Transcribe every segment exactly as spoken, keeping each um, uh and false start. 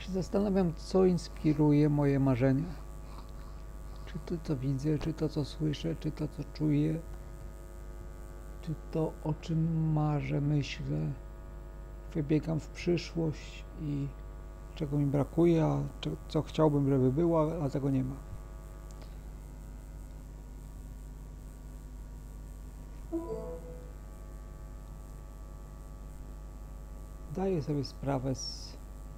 się zastanawiam, co inspiruje moje marzenia. Czy to, co widzę, czy to, co słyszę, czy to, co czuję, czy to, o czym marzę, myślę. Wybiegam w przyszłość i czego mi brakuje, a co chciałbym, żeby było, a tego nie ma. Zdaję sobie sprawę z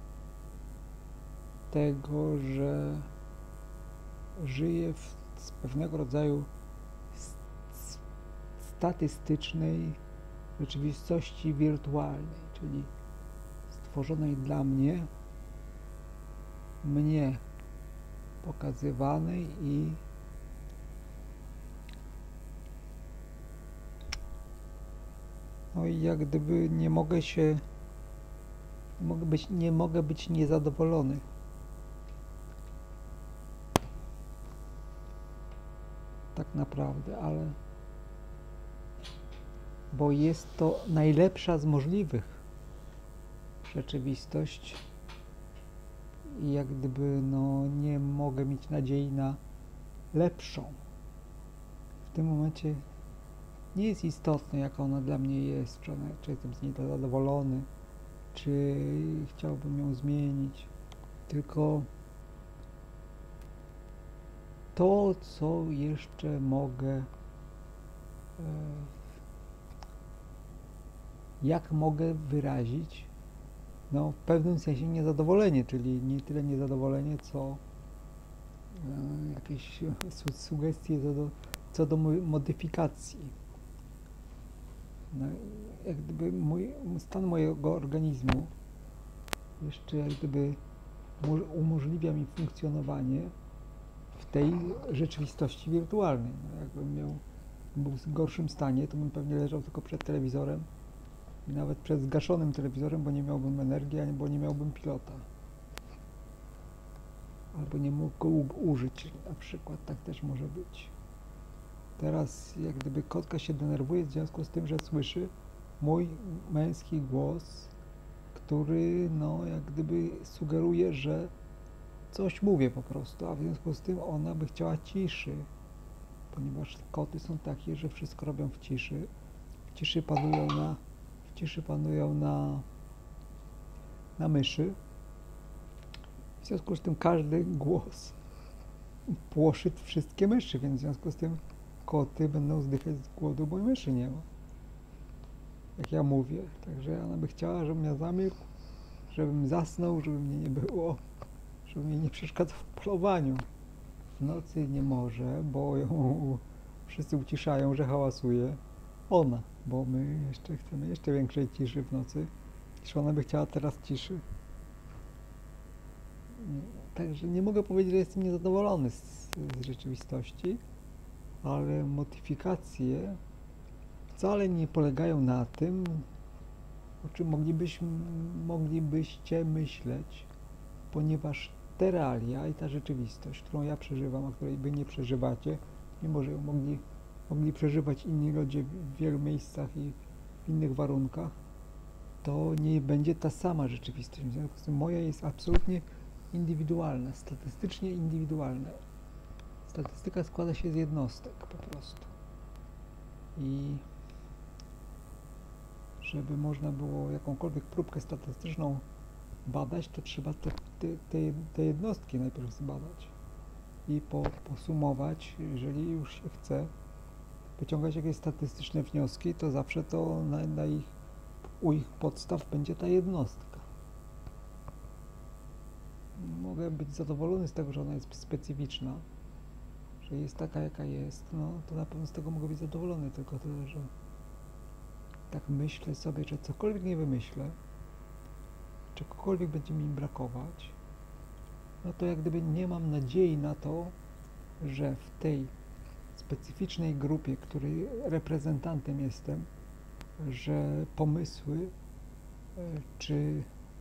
tego, że żyję w z pewnego rodzaju statystycznej rzeczywistości wirtualnej, czyli stworzonej dla mnie, mnie pokazywanej i no i jak gdyby nie mogę się nie mogę być, nie mogę być niezadowolony. Tak naprawdę, ale bo jest to najlepsza z możliwych rzeczywistość i jak gdyby no nie mogę mieć nadziei na lepszą. W tym momencie nie jest istotne, jaka ona dla mnie jest, czy, ona, czy jestem z niej zadowolony, czy chciałbym ją zmienić, tylko to, co jeszcze mogę, e, jak mogę wyrazić, no w pewnym sensie niezadowolenie, czyli nie tyle niezadowolenie, co e, jakieś su sugestie co do, co do modyfikacji. No, jak gdyby mój, stan mojego organizmu jeszcze jak gdyby umożliwia mi funkcjonowanie w tej rzeczywistości wirtualnej. No, jakbym miał, był w gorszym stanie, to bym pewnie leżał tylko przed telewizorem i nawet przed zgaszonym telewizorem, bo nie miałbym energii, albo nie miałbym pilota. Albo nie mógł go użyć na przykład, tak też może być. Teraz jak gdyby kotka się denerwuje w związku z tym, że słyszy mój męski głos, który no jak gdyby sugeruje, że coś mówię po prostu, a w związku z tym ona by chciała ciszy, ponieważ koty są takie, że wszystko robią w ciszy, w ciszy panują na, w ciszy panują na, na myszy. W związku z tym każdy głos płoszy wszystkie myszy, więc w związku z tym koty będą zdychać z głodu, bo myszy nie ma. Jak ja mówię. Także ona by chciała, żebym ja zamilkł, żebym zasnął, żeby mnie nie było, żeby mnie nie przeszkadzał w polowaniu. W nocy nie może, bo ją wszyscy uciszają, że hałasuje. Ona, bo my jeszcze chcemy jeszcze większej ciszy w nocy, niż ona by chciała teraz ciszy. Także nie mogę powiedzieć, że jestem niezadowolony z, z rzeczywistości, ale modyfikacje wcale nie polegają na tym, o czym moglibyśmy, moglibyście myśleć, ponieważ te realia i ta rzeczywistość, którą ja przeżywam, a której wy nie przeżywacie, mimo że ją mogli, mogli przeżywać inni ludzie w wielu miejscach i w innych warunkach, to nie będzie ta sama rzeczywistość. W związku z tym moja jest absolutnie indywidualna, statystycznie indywidualna. Statystyka składa się z jednostek po prostu. I żeby można było jakąkolwiek próbkę statystyczną badać, to trzeba te, te, te, te jednostki najpierw zbadać i po, posumować, jeżeli już się chce wyciągać jakieś statystyczne wnioski, to zawsze to na, na ich, u ich podstaw będzie ta jednostka. Mogę być zadowolony z tego, że ona jest specyficzna, że jest taka, jaka jest, no to na pewno z tego mogę być zadowolony, tylko tyle, że tak myślę sobie, że cokolwiek nie wymyślę, czegokolwiek będzie mi brakować, no to jak gdyby nie mam nadziei na to, że w tej specyficznej grupie, której reprezentantem jestem, że pomysły czy,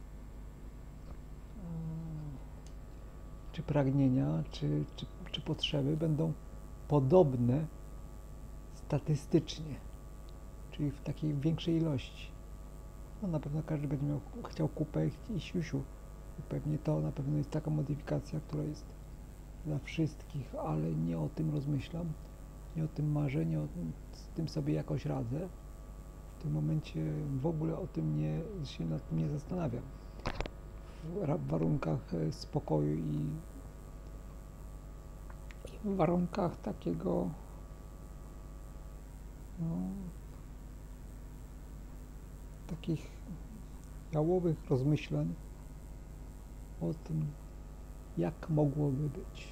czy pragnienia, czy, czy, czy potrzeby będą podobne statystycznie, czyli w takiej większej ilości. No na pewno każdy będzie miał, chciał kupę i siusiu I pewnie to na pewno jest taka modyfikacja, która jest dla wszystkich, ale nie o tym rozmyślam, nie o tym marzę, nie o tym, z tym sobie jakoś radzę. W tym momencie w ogóle o tym nie, się nad tym nie zastanawiam. W warunkach e, spokoju i, i w warunkach takiego no, takich jałowych rozmyślań o tym, jak mogłoby być,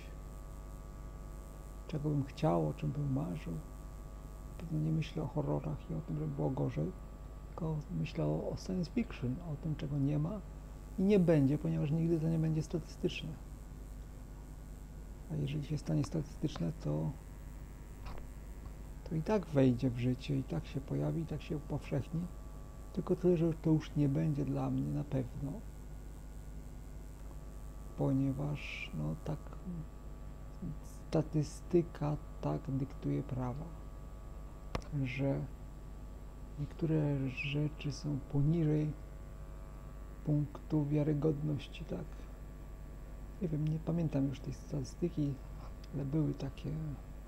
czego bym chciał, o czym bym marzył. Pewno nie myślę o horrorach i o tym, żeby było gorzej, tylko myślę o, o science fiction, o tym, czego nie ma i nie będzie, ponieważ nigdy to nie będzie statystyczne. A jeżeli się stanie statystyczne, to, to i tak wejdzie w życie, i tak się pojawi, i tak się upowszechni, tylko tyle, że to już nie będzie dla mnie na pewno, ponieważ no tak statystyka tak dyktuje prawa, że niektóre rzeczy są poniżej punktu wiarygodności, tak? Nie wiem, nie pamiętam już tej statystyki, ale były takie e,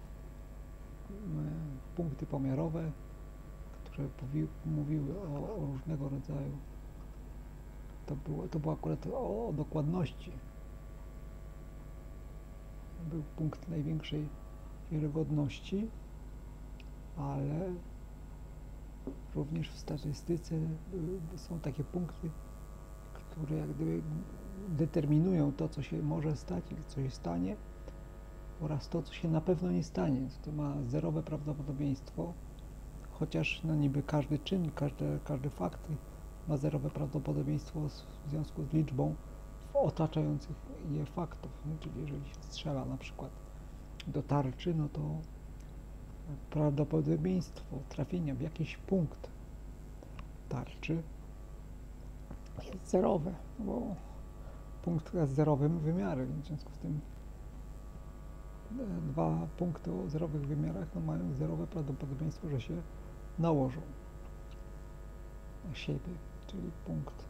punkty pomiarowe, które powi- mówiły o, o różnego rodzaju. To było, to było akurat o, o dokładności. Był punkt największej wiarygodności, ale również w statystyce są takie punkty, które jak gdyby determinują to, co się może stać i co się stanie, oraz to, co się na pewno nie stanie. To ma zerowe prawdopodobieństwo, chociaż no niby każdy czyn, każdy, każdy fakt ma zerowe prawdopodobieństwo w związku z liczbą otaczających je faktów. Czyli jeżeli się strzela na przykład do tarczy, no to prawdopodobieństwo trafienia w jakiś punkt tarczy jest zerowe, bo punkt jest zerowym wymiarem, w związku z tym dwa punkty o zerowych wymiarach no, mają zerowe prawdopodobieństwo, że się nałożą na siebie, czyli punkt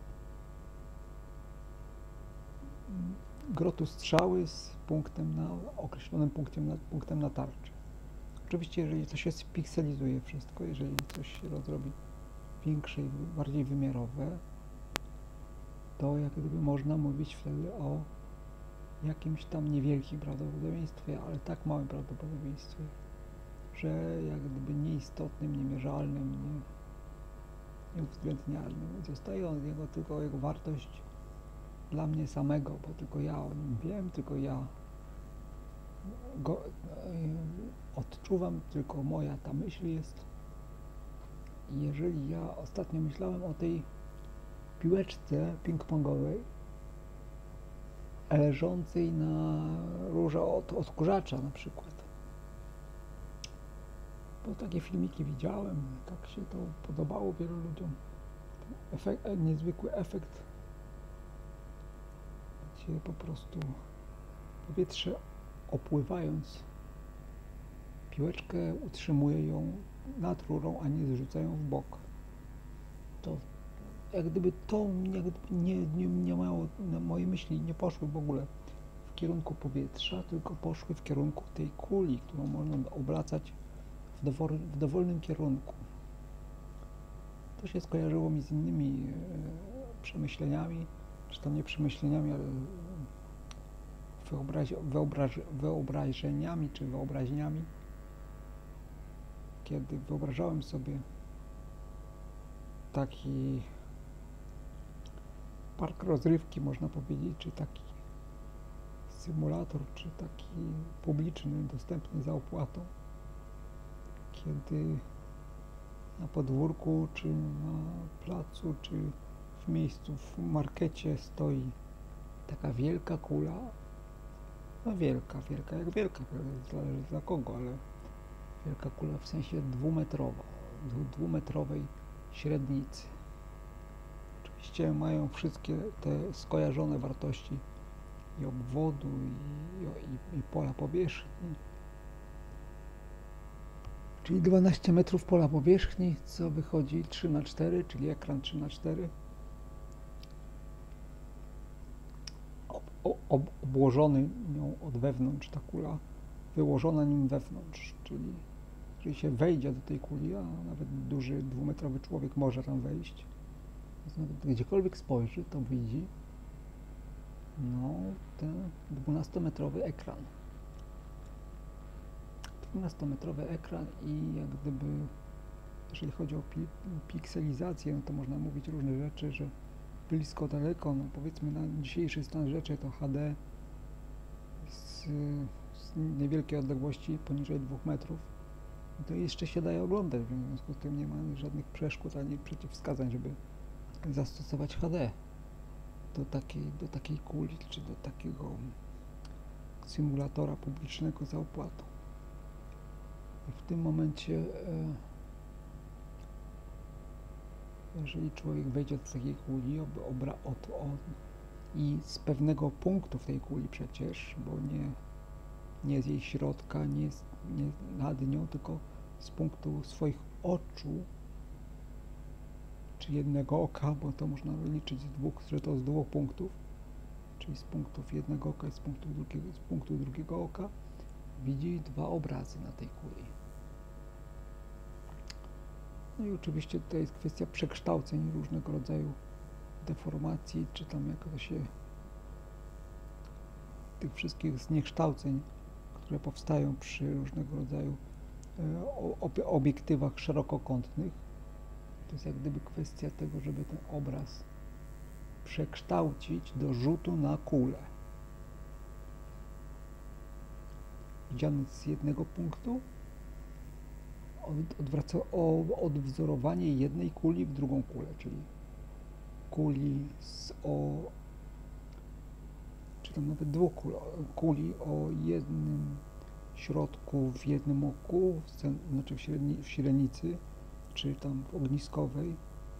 grotu strzały z punktem na określonym punktem na, punktem na tarczy. Oczywiście, jeżeli to się spikselizuje wszystko, jeżeli coś się rozrobi większe i bardziej wymiarowe, to jak gdyby można mówić wtedy o jakimś tam niewielkim prawdopodobieństwie, ale tak małym prawdopodobieństwie, że jak gdyby nieistotnym, niemierzalnym, nie, nieuwzględnialnym. Zostaje od niego tylko jego wartość dla mnie samego, bo tylko ja o nim wiem, tylko ja go e, odczuwam, tylko moja ta myśl jest. I jeżeli ja ostatnio myślałem o tej piłeczce ping-pongowej leżącej na rurze od odkurzacza na przykład, bo takie filmiki widziałem, tak się to podobało wielu ludziom. Ten efekt, niezwykły efekt, gdzie po prostu powietrze opływając piłeczkę utrzymuje ją nad rurą, a nie zrzuca ją w bok. To jak gdyby to jak gdyby nie, nie, nie miało, moje myśli nie poszły w ogóle w kierunku powietrza, tylko poszły w kierunku tej kuli, którą można obracać w, dowol, w dowolnym kierunku. To się skojarzyło mi z innymi e, przemyśleniami, czy to nie przemyśleniami, ale wyobraź, wyobraź, wyobrażeniami, czy wyobraźniami, kiedy wyobrażałem sobie taki park rozrywki, można powiedzieć, czy taki symulator, czy taki publiczny, dostępny za opłatą, kiedy na podwórku, czy na placu, czy w miejscu, w markecie stoi taka wielka kula, no wielka, wielka, jak wielka, zależy dla kogo, ale wielka kula w sensie dwumetrowa, dwumetrowej średnicy. Oczywiście mają wszystkie te skojarzone wartości i obwodu, i, i, i pola powierzchni, czyli dwanaście metrów pola powierzchni, co wychodzi trzy na cztery, czyli ekran trzy na cztery. ob, obłożony nią od wewnątrz, ta kula wyłożona nim wewnątrz, czyli jeżeli się wejdzie do tej kuli, a nawet duży, dwumetrowy człowiek może tam wejść, więc nawet gdziekolwiek spojrzy, to widzi no, ten dwunastometrowy ekran. dwunastometrowy ekran i jak gdyby, jeżeli chodzi o pi pikselizację, no to można mówić różne rzeczy, że blisko, daleko, no powiedzmy na dzisiejszy stan rzeczy to H D z, z niewielkiej odległości poniżej dwóch metrów, no to jeszcze się daje oglądać, w związku z tym nie ma żadnych przeszkód ani przeciwwskazań, żeby zastosować H D do takiej, do takiej kuli, czy do takiego symulatora publicznego za opłatą. I w tym momencie, jeżeli człowiek wejdzie do takiej kuli obra, od, od, i z pewnego punktu w tej kuli przecież, bo nie, nie z jej środka, nie, z, nie nad nią, tylko z punktu swoich oczu, czy jednego oka, bo to można liczyć z dwóch, że to z dwóch punktów, czyli z punktów jednego oka i z punktu drugiego, z punktu drugiego oka, widzi dwa obrazy na tej kuli. No i oczywiście to jest kwestia przekształceń, różnego rodzaju deformacji, czy tam jak to się tych wszystkich zniekształceń, które powstają przy różnego rodzaju e, obiektywach szerokokątnych. To jest jak gdyby kwestia tego, żeby ten obraz przekształcić do rzutu na kulę. Widziany z jednego punktu, odwraca, o, odwzorowanie jednej kuli w drugą kulę, czyli kuli z o, czy tam nawet dwóch kul, kuli o jednym środku w jednym oku, znaczy w, średni, w śrenicy, czy tam w ogniskowej,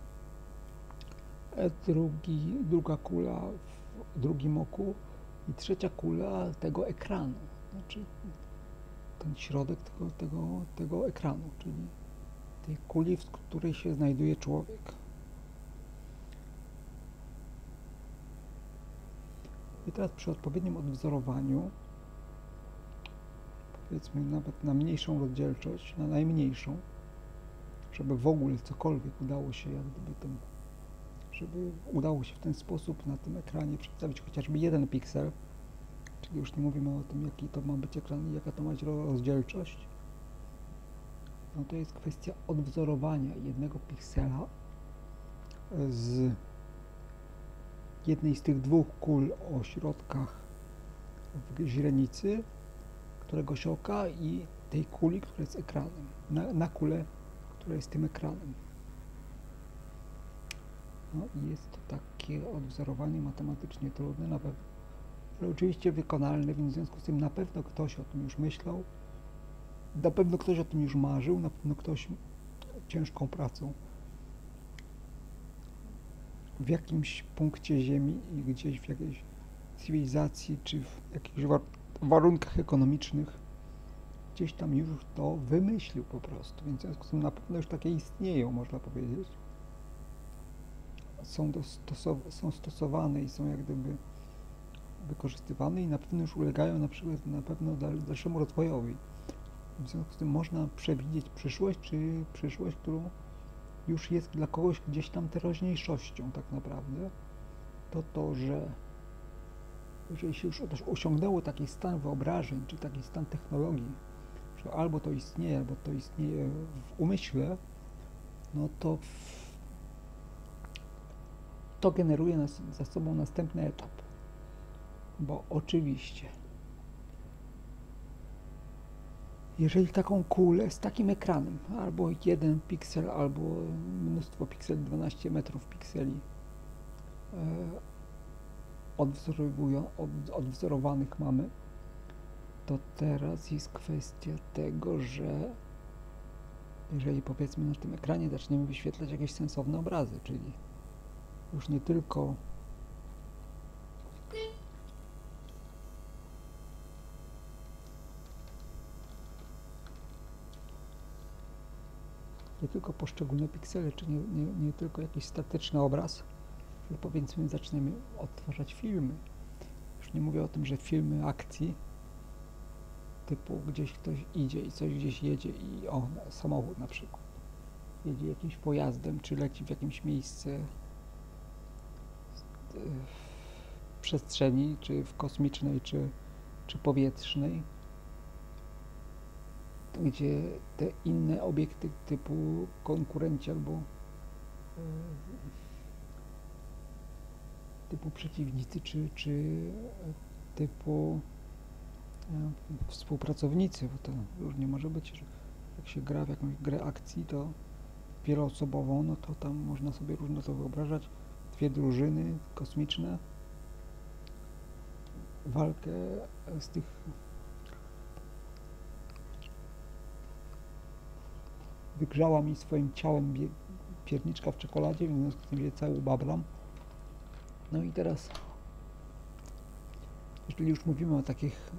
drugi, druga kula w drugim oku i trzecia kula tego ekranu, znaczy ten środek tego, tego, tego ekranu, czyli tej kuli, w której się znajduje człowiek. I teraz przy odpowiednim odwzorowaniu, powiedzmy nawet na mniejszą rozdzielczość, na najmniejszą, żeby w ogóle cokolwiek udało się, jak gdyby ten, żeby udało się w ten sposób na tym ekranie przedstawić chociażby jeden piksel, czyli już nie mówimy o tym, jaki to ma być ekran i jaka to ma być rozdzielczość, no to jest kwestia odwzorowania jednego piksela z jednej z tych dwóch kul o środkach w źrenicy, któregoś oka i tej kuli, która jest ekranem, na, na kulę, która jest tym ekranem. No i jest to takie odwzorowanie matematycznie trudne, na pewno, ale oczywiście wykonalne, więc w związku z tym na pewno ktoś o tym już myślał, na pewno ktoś o tym już marzył, na pewno ktoś ciężką pracą w jakimś punkcie Ziemi i gdzieś w jakiejś cywilizacji, czy w jakichś war warunkach ekonomicznych gdzieś tam już to wymyślił po prostu, więc w związku z tym na pewno już takie istnieją, można powiedzieć. Są, stosow są stosowane i są jak gdyby wykorzystywane i na pewno już ulegają na przykład na pewno dal dalszemu rozwojowi. W związku z tym można przewidzieć przyszłość, czy przyszłość, którą już jest dla kogoś gdzieś tam teraźniejszością tak naprawdę, to to, że jeżeli się już osiągnęło taki stan wyobrażeń, czy taki stan technologii, że albo to istnieje, albo to istnieje w umyśle, no to w, to generuje nas, za sobą następny etap. Bo oczywiście, jeżeli taką kulę z takim ekranem, albo jeden piksel, albo mnóstwo pikseli, dwanaście metrów pikseli e, odwzorowują, od, odwzorowanych mamy, to teraz jest kwestia tego, że jeżeli powiedzmy na tym ekranie zaczniemy wyświetlać jakieś sensowne obrazy, czyli już nie tylko nie tylko poszczególne piksele, czy nie, nie, nie tylko jakiś statyczny obraz, że powiedzmy zaczniemy odtwarzać filmy. Już Już nie mówię o tym, że filmy akcji, typu gdzieś ktoś idzie i coś gdzieś jedzie i o, samochód na przykład jedzie jakimś pojazdem, czy leci w jakimś miejsce w przestrzeni, czy w kosmicznej, czy, czy powietrznej, gdzie te inne obiekty typu konkurenci albo typu przeciwnicy, czy, czy typu współpracownicy, bo to różnie może być, że jak się gra w jakąś grę akcji, to wieloosobową, no to tam można sobie różno to wyobrażać. Dwie drużyny kosmiczne, walkę z tych wygrzała mi swoim ciałem pierniczka w czekoladzie, w związku z tym się cały babram. No i teraz, jeżeli już mówimy o takich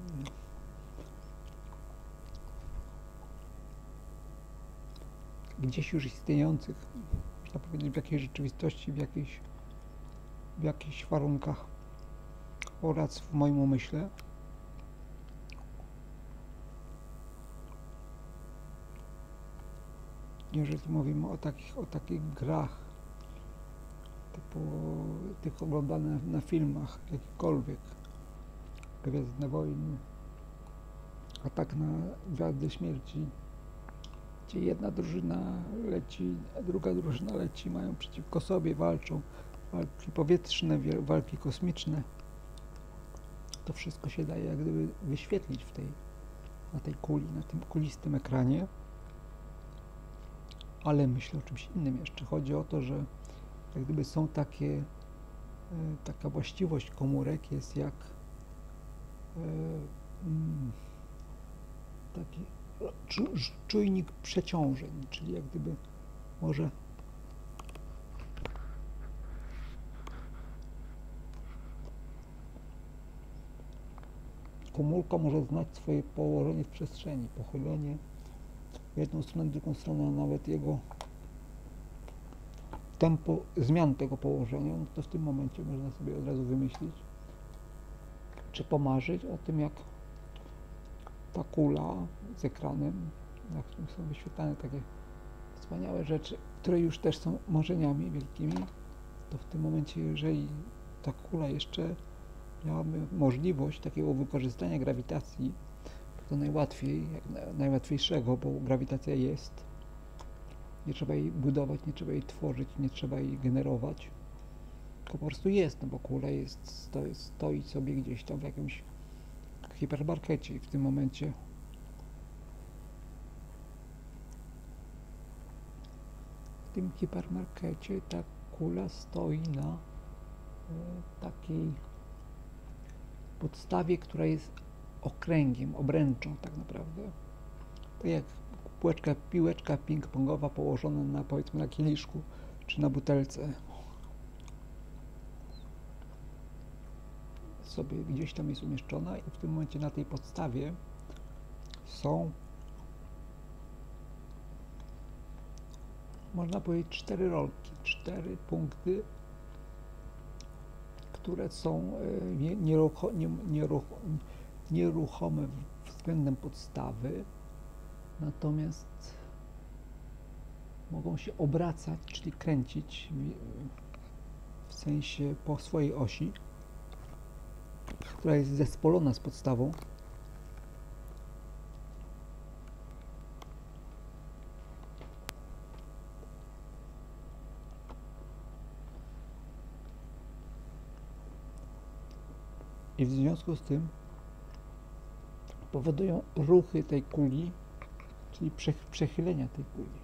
gdzieś już istniejących, można powiedzieć, w jakiejś rzeczywistości, w jakichś, w jakichś warunkach oraz w moim umyśle, jeżeli mówimy o takich, o takich grach typu tych oglądanych na filmach jakichkolwiek, Gwiezdne Wojny, Atak na Gwiazdy Śmierci, gdzie jedna drużyna leci, a druga drużyna leci, mają przeciwko sobie, walczą, walki powietrzne, walki kosmiczne, to wszystko się daje jak gdyby wyświetlić w tej, na tej kuli, na tym kulistym ekranie. Ale myślę o czymś innym jeszcze. Chodzi o to, że jak gdyby są takie, taka właściwość komórek jest jak taki czujnik przeciążeń, czyli jak gdyby może komórka może znać swoje położenie w przestrzeni, pochylenie w jedną stronę, w drugą stronę, a nawet jego tempo zmian tego położenia, no to w tym momencie można sobie od razu wymyślić, czy pomarzyć o tym, jak ta kula z ekranem, na którym są wyświetlane takie wspaniałe rzeczy, które już też są marzeniami wielkimi, to w tym momencie, jeżeli ta kula jeszcze miałaby możliwość takiego wykorzystania grawitacji, to najłatwiej, jak najłatwiejszego, bo grawitacja jest, nie trzeba jej budować, nie trzeba jej tworzyć, nie trzeba jej generować, tylko po prostu jest, no bo kula jest, stoi, stoi sobie gdzieś tam w jakimś hipermarkecie i w tym momencie w tym hipermarkecie ta kula stoi na e, takiej podstawie, która jest okręgiem, obręczą tak naprawdę. Tak jak piłeczka, piłeczka ping-pongowa położona na, powiedzmy, na kieliszku czy na butelce sobie gdzieś tam jest umieszczona i w tym momencie na tej podstawie są, można powiedzieć, cztery rolki, cztery punkty, które są nie, nierucho, nie, nierucho, nieruchome względem podstawy, natomiast mogą się obracać, czyli kręcić w, w sensie po swojej osi, która jest zespolona z podstawą. I w związku z tym powodują ruchy tej kuli, czyli przechylenia tej kuli.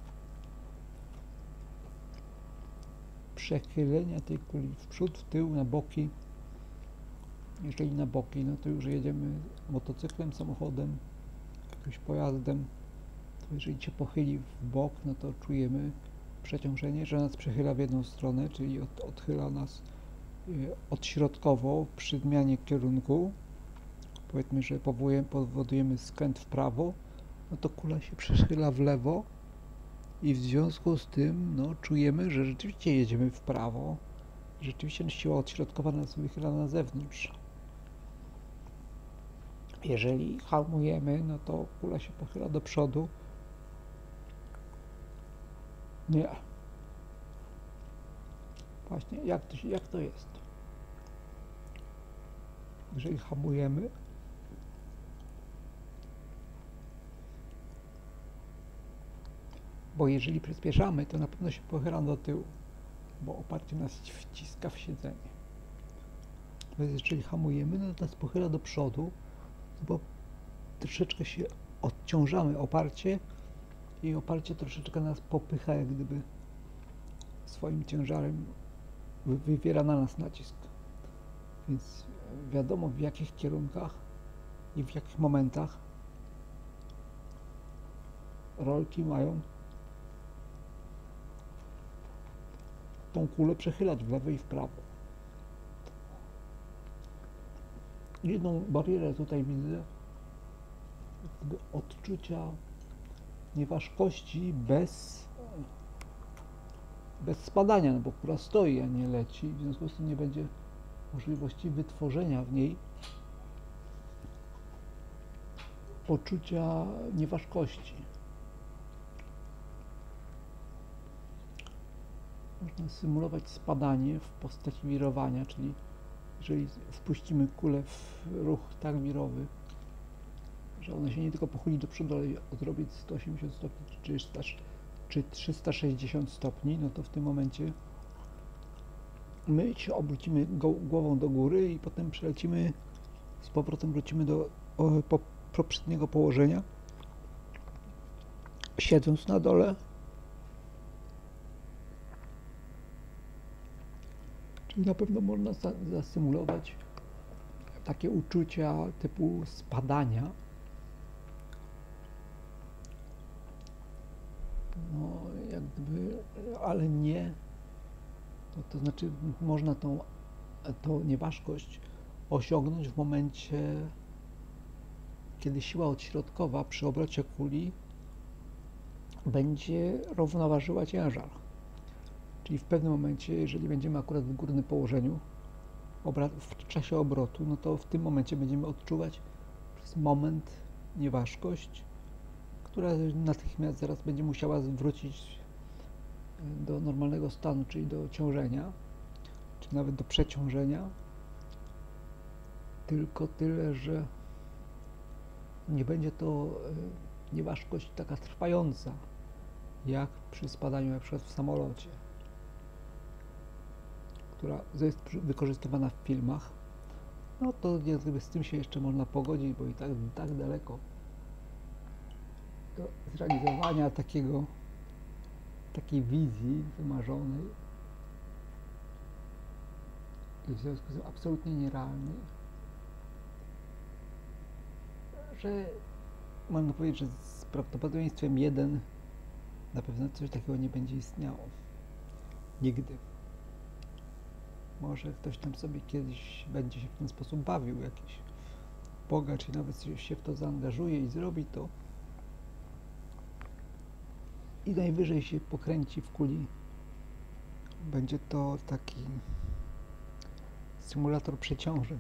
Przechylenia tej kuli w przód, w tył, na boki. Jeżeli na boki, no to już jedziemy motocyklem, samochodem, jakimś pojazdem, to jeżeli się pochyli w bok, no to czujemy przeciążenie, że nas przechyla w jedną stronę, czyli od, odchyla nas odśrodkowo przy zmianie kierunku. Powiedzmy, że powodujemy skręt w prawo, no to kula się przechyla w lewo i w związku z tym no, czujemy, że rzeczywiście jedziemy w prawo Rzeczywiście siła odśrodkowana nas wychyla na zewnątrz. Jeżeli hamujemy, no to kula się pochyla do przodu. Nie. Właśnie, jak to, jak to jest? Jeżeli hamujemy, bo jeżeli przyspieszamy, to na pewno się pochyla do tyłu, bo oparcie nas wciska w siedzenie. Więc jeżeli hamujemy, no to nas pochyla do przodu, bo troszeczkę się odciążamy oparcie i oparcie troszeczkę nas popycha, jak gdyby swoim ciężarem wywiera na nas nacisk. Więc wiadomo, w jakich kierunkach i w jakich momentach rolki mają tą kulę przechylać w lewo i w prawo. Jedną barierę tutaj widzę, odczucia nieważkości bez, bez spadania, no bo kula stoi, a nie leci, w związku z tym nie będzie możliwości wytworzenia w niej poczucia nieważkości. Można symulować spadanie w postaci wirowania, czyli jeżeli wpuścimy kulę w ruch tak wirowy, że ona się nie tylko pochyli do przodu, ale odrobi sto osiemdziesiąt stopni czy trzysta sześćdziesiąt stopni, no to w tym momencie my się obrócimy głową do góry i potem przelecimy, z powrotem wrócimy do o, po, poprzedniego położenia, siedząc na dole. Czyli na pewno można zasymulować takie uczucia typu spadania. No, jak gdyby, ale nie, to, to znaczy można tą, tą nieważkość osiągnąć w momencie, kiedy siła odśrodkowa przy obrocie kuli będzie równoważyła ciężar. Czyli w pewnym momencie, jeżeli będziemy akurat w górnym położeniu w czasie obrotu, no to w tym momencie będziemy odczuwać przez moment nieważkość, która natychmiast zaraz będzie musiała wrócić do normalnego stanu, czyli do ciążenia, czy nawet do przeciążenia. Tylko tyle, że nie będzie to nieważkość taka trwająca, jak przy spadaniu na przykład w samolocie, która jest wykorzystywana w filmach. No to jak gdyby z tym się jeszcze można pogodzić, bo i tak, tak daleko do zrealizowania takiego, takiej wizji wymarzonej i w związku z tym absolutnie nierealnej, że można powiedzieć, że z prawdopodobieństwem jeden na pewno coś takiego nie będzie istniało. Nigdy. Może ktoś tam sobie kiedyś będzie się w ten sposób bawił, jakiś bogacz i nawet się w to zaangażuje i zrobi to. I najwyżej się pokręci w kuli. Będzie to taki symulator przeciążeń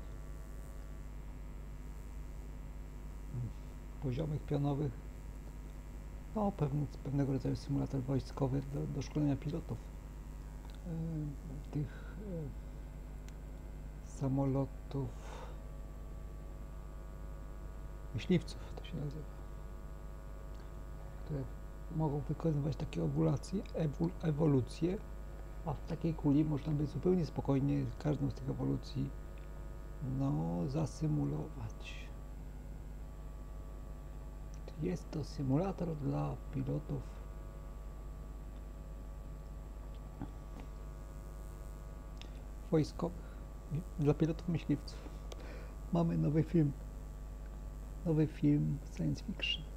poziomych, pionowych. No, pewne, pewnego rodzaju symulator wojskowy do, do szkolenia pilotów yy, tych yy, samolotów myśliwców, to się nazywa, które mogą wykonywać takie ewolucje, ewolucje, a w takiej kuli można by zupełnie spokojnie każdą z tych ewolucji no, zasymulować. Jest to symulator dla pilotów wojskowych, dla pilotów myśliwców. Mamy nowy film, nowy film science fiction.